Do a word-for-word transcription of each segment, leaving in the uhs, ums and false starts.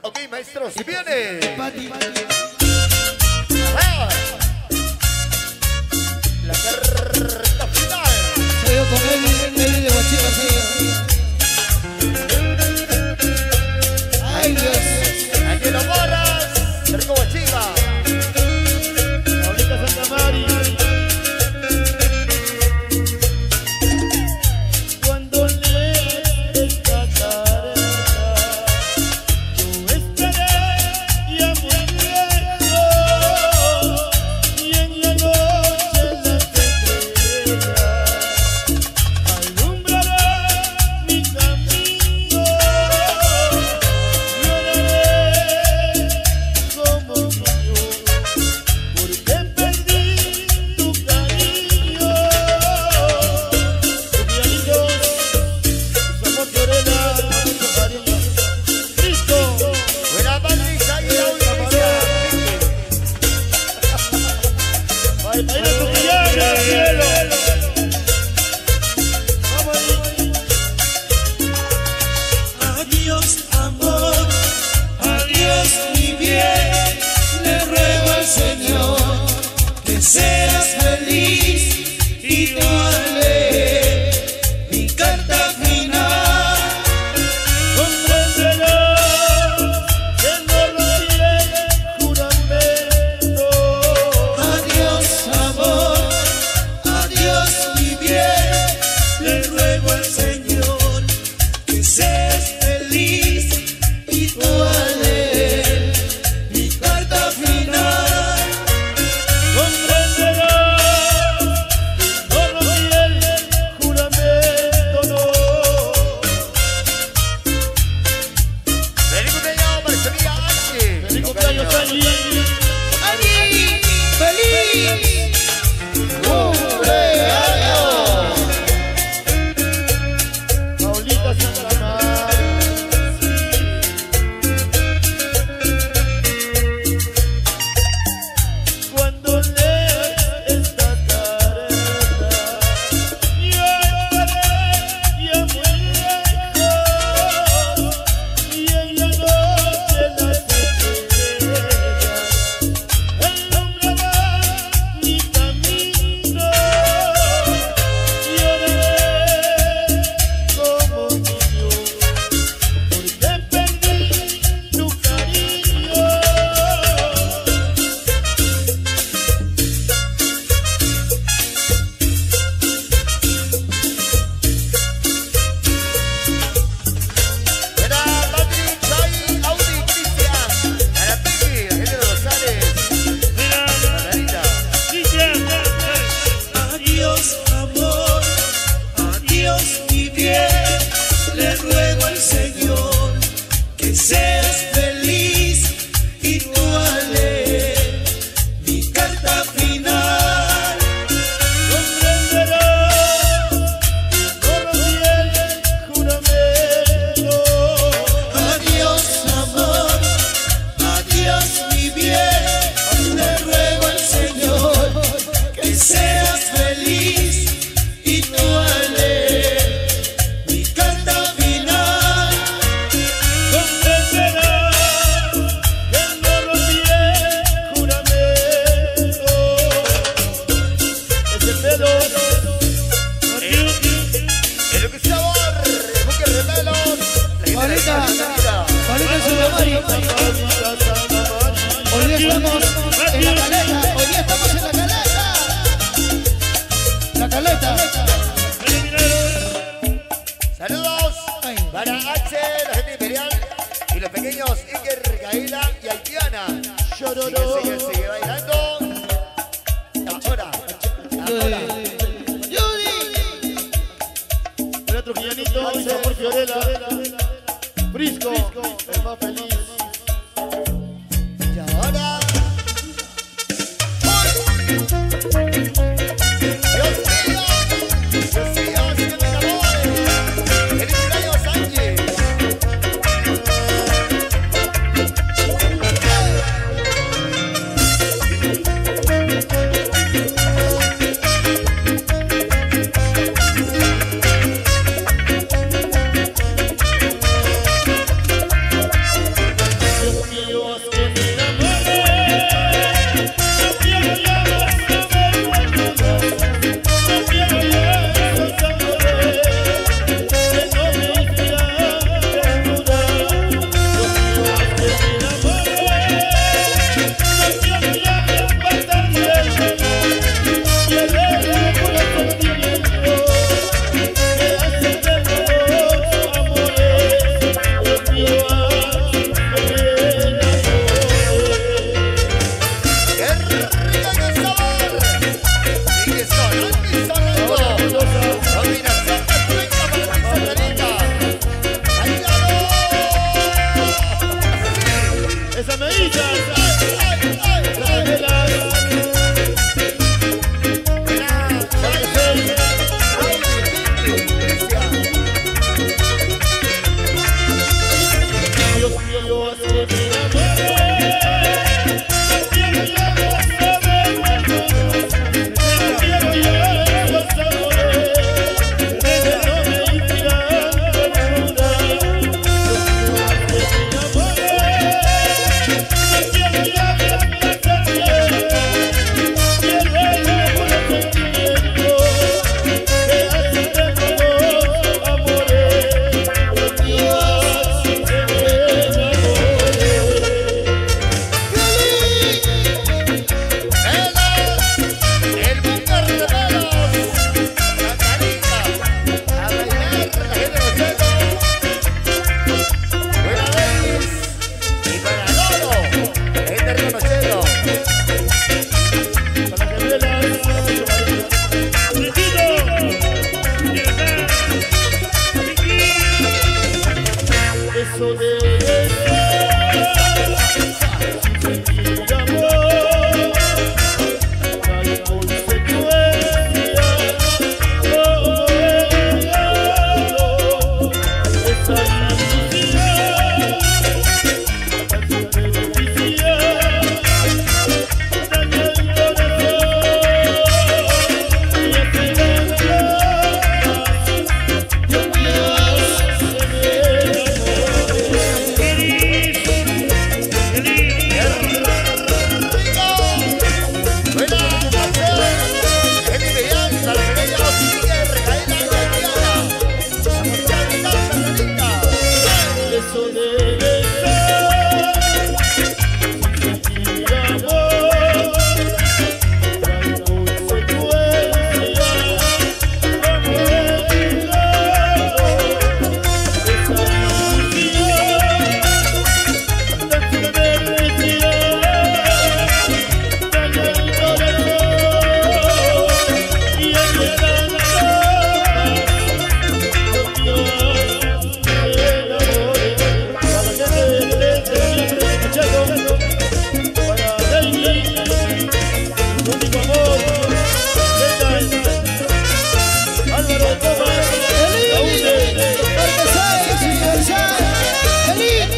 Ok, maestro, si viene. Pati. Ajá. La carta final. Soy yo con él, él de Huachica, soy yo. Ay, Dios. Ángelo Morras, Cerco Huachica. Paulita Santa Mari. Cuando lees esta carta, yo estaré ya muy lejos, y en la noche las estrellas alumbrarán mi camino. Lloraré como niño, porque perdí tu cariño. Tu pianito, somos Fiorella, mucho cariño. Cristo, Buena Patricia y audiencia. baila tu piano, cielo. Vamos ahí. Adiós amor, adiós mi bien, le ruego al Señor que seas feliz y tú al leer mi carta final Comprenderás que no rompiré juramento. Adiós amor, adiós mi bien, le ruego al Señor que seas feliz y tú al leer mi carta final. Comprenderás que no rompiré juramento, no. Feliz cumpleaños para su amiga Angie. Feliz cumpleaños, Angie. ¡Feliz! Paulita Santa Mari. Cuando leas esta carta, yo estaré ya muy lejos, y en la noche las estrellas alumbrarán mi camino. Lloraré como niño, porque perdí tu cariño. Buena Patricia y Audi Cristian. Para Piqui, la gente de Rosales. Margarita. Adiós amor, adiós mi bien, le ruego al Señor que seas feliz y tú al leer mi carta final. Comprenderás que no rompí el juramento. Adiós amor, adiós mi bien, le ruego al Señor que seas feliz y tú al leer mi carta final. Comprenderás que no rompí el juramento. Ese pelo, adiós. El Conquistador, el Buque Remelos. La gente de Paulita. la Florida. Paulita Santa Mari. Hoy día estamos en la caleta. Hoy día estamos en la caleta. La caleta. Saludos Ay. para Axel, la gente imperial y los pequeños Iker, Gaela y Haitiana. Sigue, sigue, sigue bailando. Ahora, ahora. Judy. El otro Trujillanito y Sabor Fiorella. Frisco, el más feliz. Y ahora. Dios mío, Dios mío, señor de amores. Feliz cumpleaños, Angie. mellizas. Las gemelas. Dios mío, así me enamoré. Quiero ya no saber más. Quiero ya no saber. Desde no me inspiran ternura. Dios mío, así me enamoré. Quiero ya desplazar bien. Quiero el mejor sentimiento que hace de todos amores. Dios mío, así me enamoré. El búnker de pelos, la carita, a bailar la gente de Nocheto. Buena Davis y para Lolo, la gente de Nocheto. Para las gemelas, Riquito, eso debe ser sentir amor, no hay consecuencia, como el regalo, esa ilusión, tan superficial, daña el corazón y hace lágrimas. Dios mío, se me Buena canción, la gente imperial, para los pequeños Iker, Gaela y Diana. Vamos ya a cantar, Catalina. eso debe ser sentir amor, no hay consecuencia, como el regalo, esa ilusión, tan superficial, daña el corazón y hace lágrimas. Dios mío, me enamoré. Para la gente de Nocheto, para Daisy, su único amor, Zeta, Álvaro Tomás, Raúl, Porque soy universal. Feliz.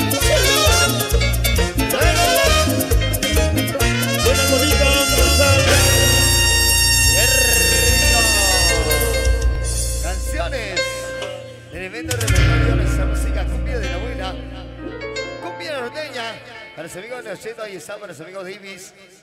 buena bonita, Gonzalo. ¡Qué rico! Canciones del evento repertorio de esa música cumbia de la abuela, cumbia norteña. Para los amigos de Nocheto, ahí está, para los amigos Davis.